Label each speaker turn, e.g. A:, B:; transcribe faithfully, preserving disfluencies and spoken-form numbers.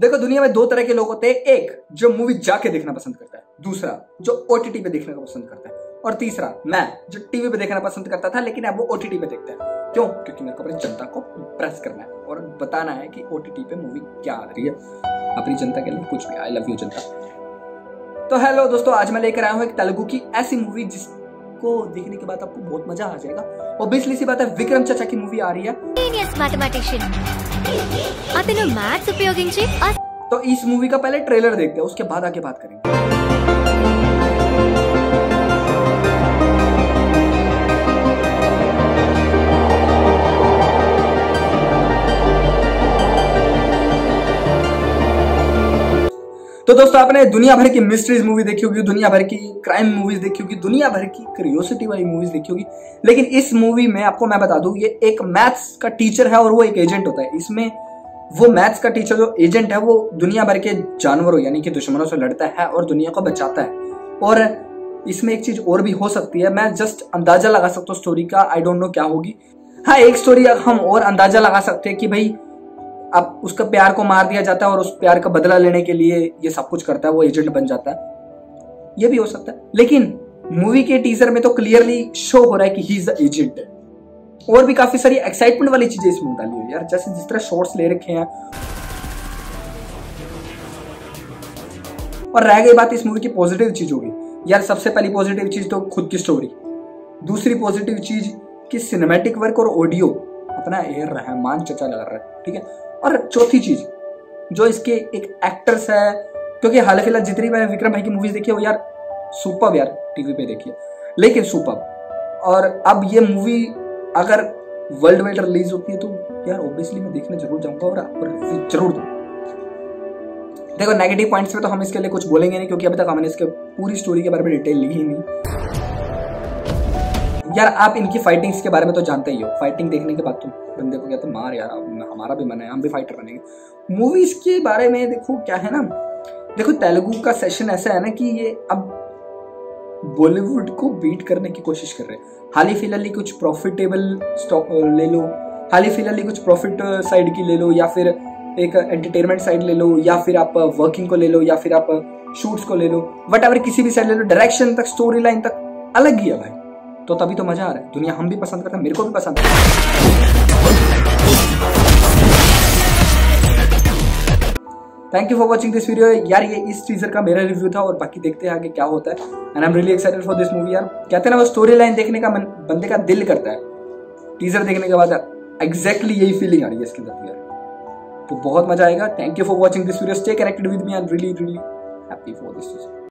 A: देखो दुनिया में दो तरह के लोग होते हैं, एक जो मूवी जाके देखना पसंद करता है, दूसरा जो ओटीटी पे देखना पसंद करता है, और तीसरा मैं जो टीवी पे देखना पसंद करता था लेकिन अब वो ओटीटी पे देखता है। क्यों? क्योंकि मेरे को अपनी जनता को इम्प्रेस करना है और बताना है कि ओटीटी पे मूवी क्या आ रही है अपनी जनता के लिए, कुछ भी। आई लव यू जनता। तो हेलो दोस्तों, आज मैं लेकर आया हूँ एक तेलुगु की ऐसी मूवी जिसको देखने के बाद आपको बहुत मजा आ जाएगा। ऑब्वियसली सी बात है, विक्रम चाचा की मूवी आ रही है।
B: అతను మ్యాథ్స్ ఉపయోగించి
A: तो इस मूवी का पहले ट्रेलर देखते हैं, उसके बाद आगे बात करेंगे। तो दोस्तों, आपने दुनिया भर की मिस्ट्रीज मूवी देखी होगी, दुनिया भर की क्राइम मूवीज देखी होगी, दुनिया भर की क्यूरियोसिटी वाली मूवीज देखी होगी, लेकिन इस मूवी में आपको मैं बता दूं, ये एक मैथ्स का टीचर है और वो एक एजेंट होता है। इसमें वो मैथ्स का टीचर जो एजेंट है वो दुनिया भर के जानवरों यानी कि दुश्मनों से लड़ता है और दुनिया को बचाता है। और इसमें एक चीज और भी हो सकती है, मैं जस्ट अंदाजा लगा सकता हूँ स्टोरी का, आई डोंट नो क्या होगी। हाँ, एक स्टोरी हम और अंदाजा लगा सकते हैं कि भाई अब उसका प्यार को मार दिया जाता है और उस प्यार का बदला लेने के लिए ये सब कुछ करता है, वो एजेंट बन जाता है, ये भी हो सकता है। लेकिन मूवी के टीजर में तो क्लियरली शो हो रहा है कि ही इज द एजेंट। और भी काफी सारी एक्साइटमेंट वाली चीजें इसमें डाली हुई यार, जैसे जिस तरह शॉट्स ले रखे हैं। और रह गई बात इस मूवी की पॉजिटिव चीज होगी यार, सबसे पहली पॉजिटिव चीज तो खुद की स्टोरी, दूसरी पॉजिटिव चीज कि सिनेमैटिक वर्क और ऑडियो अपना ए रहमान चचा लगा रहा है, ठीक है। और चौथी चीज जो इसके एक एक्टर्स है, क्योंकि हाल फिलहाल जितनी मैंने विक्रम भाई की मूवीज देखी है वो यार सुपर्ब यार, टीवी पे देखी है लेकिन सुपर्ब। और अब ये मूवी अगर वर्ल्ड वाइड रिलीज होती है तो यार ऑब्वियसली मैं देखने जरूर जाऊंगा और आपको रिव्यू जरूर दूंगा। देखो नेगेटिव पॉइंट्स पे तो हम इसके लिए कुछ बोलेंगे नहीं, क्योंकि अभी तक हमने इसके पूरी स्टोरी के बारे में डिटेल ली ही नहीं। यार आप इनकी फाइटिंग्स के बारे में तो जानते ही हो, फाइटिंग देखने के बाद तुम बंदे को कहते मार यार, हमारा भी मन है, हम भी फाइटर बनेंगे। मूवीज के बारे में देखो क्या है ना, देखो तेलुगु का सेशन ऐसा है ना कि ये अब बॉलीवुड को बीट करने की कोशिश कर रहे हैं। हाल ही फिलहाल कुछ प्रॉफिटेबल स्टॉक ले लो, हाल ही फिलहाल कुछ प्रॉफिट साइड की ले लो, या फिर एक एंटरटेनमेंट साइड ले लो, या फिर आप वर्किंग को ले लो, या फिर आप शूट्स को ले लो, वट एवर किसी भी साइड ले लो, डायरेक्शन तक स्टोरी लाइन तक अलग ही है भाई। तो तभी तो मजा आ रहा है। दुनिया हम भी पसंद करते हैं, मेरे को भी पसंद है। Thank you for watching this video यार। ये इस टीजर का मेरा रिव्यू था और बाकी देखते हैं आगे क्या होता है। And I am really excited for this movie यार। कहते हैं ना वो स्टोरी लाइन देखने का मन, बंदे का दिल करता है, टीजर देखने के बाद एग्जैक्टली यही फीलिंग आ रही है इसके अंदर यार। तो बहुत मजा आएगा। Thank you for watching this video, stay connected with me, I am really really happy for this.